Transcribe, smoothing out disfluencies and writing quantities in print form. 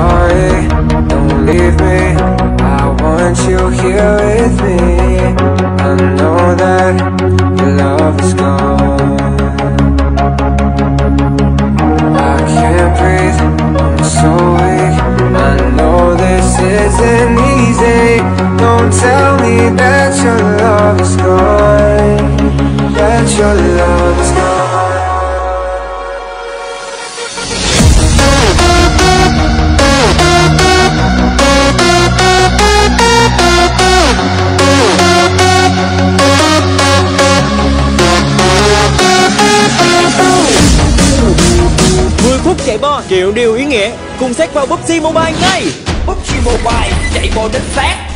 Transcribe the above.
sorry, don't leave me. I want you here with me. I know that your love is gone. I can't breathe, I'm so weak. I know this isn't easy. Don't tell me that your love is gone, that your love is gone. Phút chạy bo triệu điều ý nghĩa cùng xét vào PUBG Mobile ngay. PUBG Mobile chạy bộ đến phát.